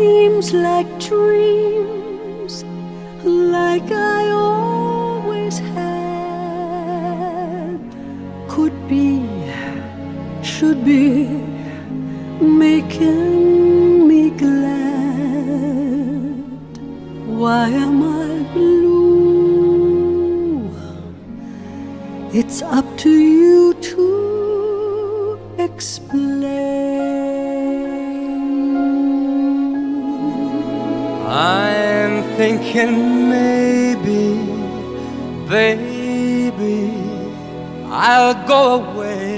seems like dreams, like I always had. Could be, should be, making me glad. Why am I blue? It's up to you to explain. I'm thinking maybe, baby, I'll go away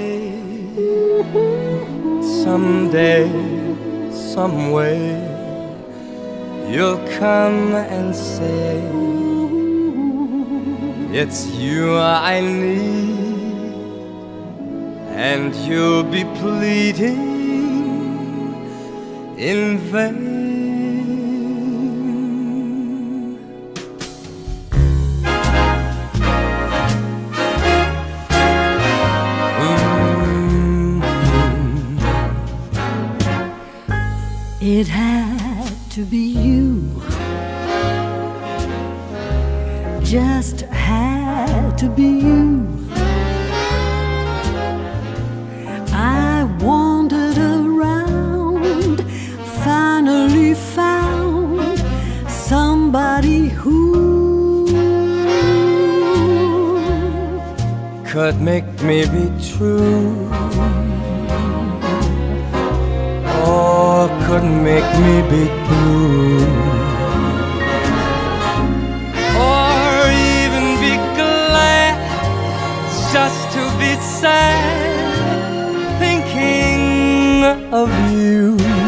someday, some way. You'll come and say it's you I need, and you'll be pleading in vain. It had to be you, just had to be you. I wandered around, finally found somebody who could make me be true, or could make me be blue, or even be glad just to be sad, thinking of you.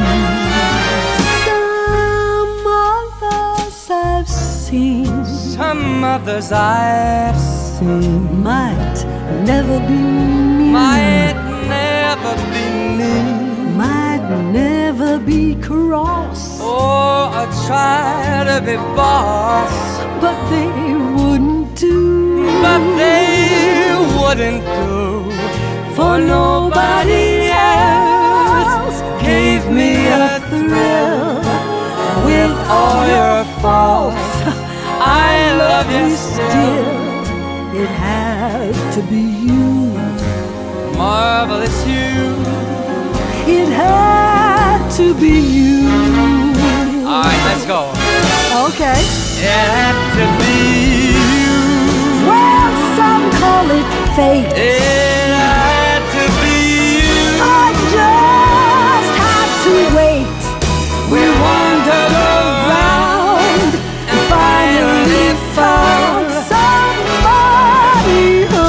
Some others I've seen, Some others I've seen might never be me, might never be me, might never be cross, or I try to be boss, but they wouldn't do. but they wouldn't do. For nobody else gave me a thrill. With all your faults, I love you still. It had to be you. Marvelous you. It had to be you. Alright, let's go. Okay. It had to be you. Well, some call it fate. It had to be you. I just had to wait. We wandered around And finally found somebody who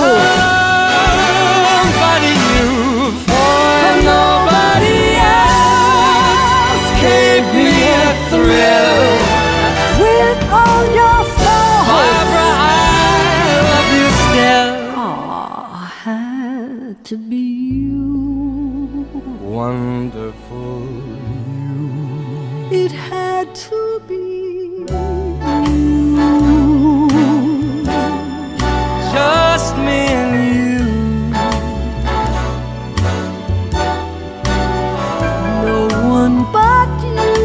somebody new. For nobody else gave me a thrill. with all your faults. Barbara, I love you still. Aw, had to be you. Wonderful you. It had to be you. Just me and you. No one but you.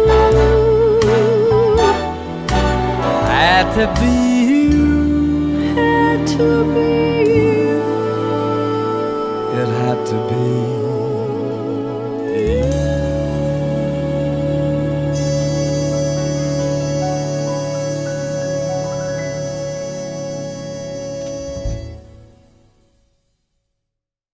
Had to be you. Had to be you. It had to be